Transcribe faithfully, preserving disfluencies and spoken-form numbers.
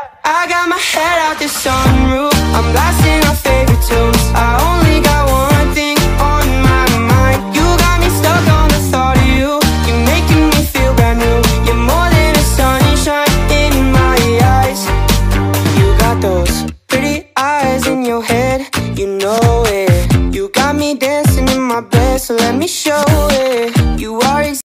I got my head out the sunroof, I'm blasting our favorite tunes. I only got one thing on my mind. You got me stuck on the thought of you. You're making me feel brand new. You're more than a sunshine in my eyes. You got those pretty eyes in your head, you know it. You got me dancing in my bed, so let me show it. You are